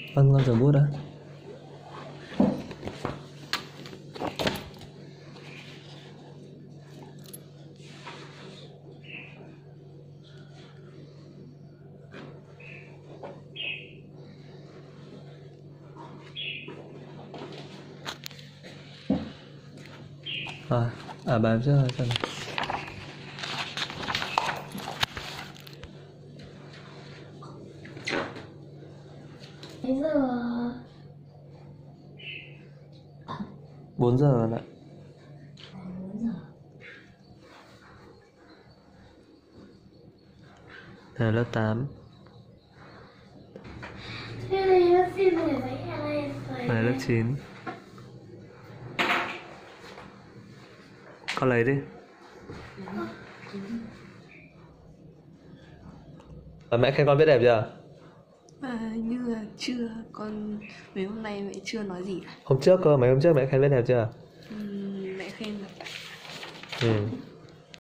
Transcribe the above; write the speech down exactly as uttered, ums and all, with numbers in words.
Vâng, con rửa bút đã. À, à bà em trước rồi xem nào. Bây giờ bốn giờ rồi ạ. bốn giờ. Là lớp tám. Thế này lớp chín rồi đấy, này Này lớp chín. Con lấy đi. Và mẹ khen con viết đẹp chưa? À, như là chưa, con mấy hôm nay mẹ chưa nói gì cả. Hôm trước cơ, mấy hôm trước mẹ khen viết đẹp chưa? Uhm, mẹ khen là Ừ.